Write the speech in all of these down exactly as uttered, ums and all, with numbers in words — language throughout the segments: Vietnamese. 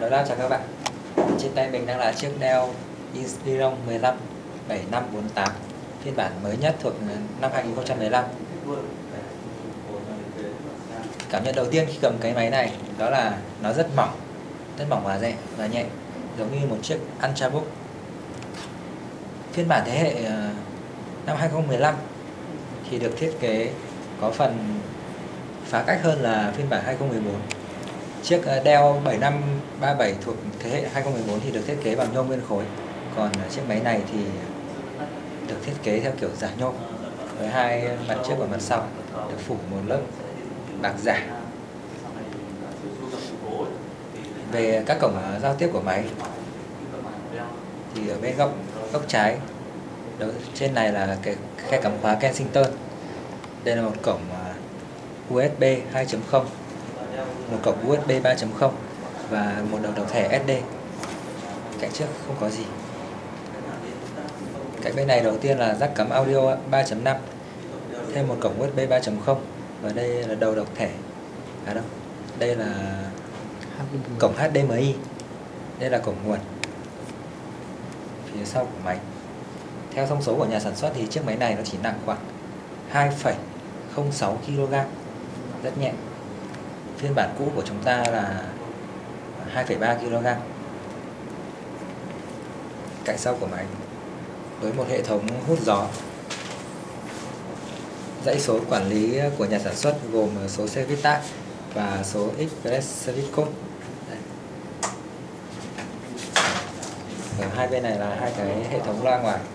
Đối Lab chào các bạn. Trên tay mình đang là chiếc Dell Inspiron mười lăm bảy năm bốn tám phiên bản mới nhất thuộc năm hai nghìn không trăm mười lăm. Cảm nhận đầu tiên khi cầm cái máy này đó là nó rất mỏng, rất mỏng và nhẹ và nhẹ, giống như một chiếc Ultrabook. Phiên bản thế hệ năm hai nghìn không trăm mười lăm thì được thiết kế có phần phá cách hơn là phiên bản hai nghìn không trăm mười bốn. Chiếc Dell bảy năm ba bảy thuộc thế hệ hai nghìn không trăm mười bốn thì được thiết kế bằng nhôm nguyên khối, còn chiếc máy này thì được thiết kế theo kiểu giả nhôm với hai mặt trước và mặt sau được phủ một lớp bạc giả. Về các cổng giao tiếp của máy thì ở bên góc góc trái đó, trên này là cái khe cắm khóa Kensington. Đây là một cổng u ét bê hai chấm không, một cổng u ét bê ba chấm không và một đầu đầu thẻ ét đê. Cạnh trước không có gì. Cạnh bên này đầu tiên là jack cắm audio ba chấm năm, thêm một cổng u ét bê ba chấm không và đây là đầu đọc thẻ. À đâu, đây là cổng hát đê em i. Đây là cổng nguồn. Phía sau của máy, theo thông số của nhà sản xuất thì chiếc máy này nó chỉ nặng khoảng hai phẩy không sáu ki lô gam, rất nhẹ. Phiên bản cũ của chúng ta là hai phẩy ba ki lô gam. Cạnh sau của máy với một hệ thống hút gió. Dãy số quản lý của nhà sản xuất gồm số Service Tag và số Express Service Code. Đây. Ở hai bên này là hai cái hệ thống loa ngoài.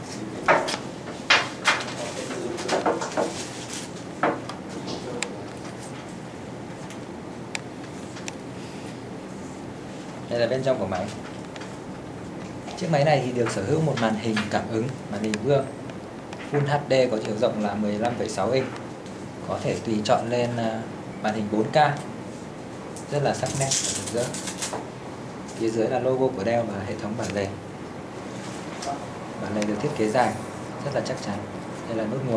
Đây là bên trong của máy. Chiếc máy này thì được sở hữu một màn hình cảm ứng, màn hình vuông Full hát đê có chiều rộng là mười lăm phẩy sáu inch, có thể tùy chọn lên màn hình bốn K, rất là sắc nét và rực rỡ. Phía dưới là logo của Dell và hệ thống bản lề. Bản lề được thiết kế dài, rất là chắc chắn. Đây là nút nguồn.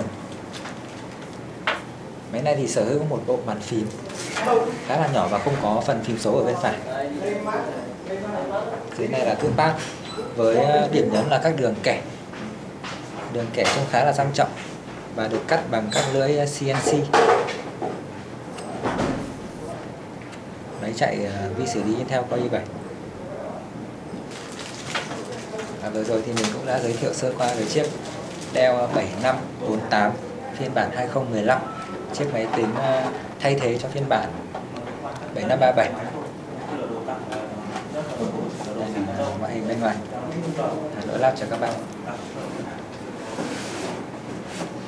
Máy này thì sở hữu một bộ bàn phím khá là nhỏ và không có phần phím số ở bên phải. Dưới này là touchpad với điểm nhấn là các đường kẻ. Đường kẻ trông khá là sang trọng và được cắt bằng các lưỡi xê en xê. Máy chạy vi xử lý Intel Core i bảy. Và vừa rồi thì mình cũng đã giới thiệu sơ qua về chiếc Dell bảy năm bốn tám phiên bản hai nghìn không trăm mười lăm, chiếc máy tính thay thế cho phiên bản bảy năm ba bảy. Đây là ngoại hình bên ngoài. Đối Lab chào các bạn.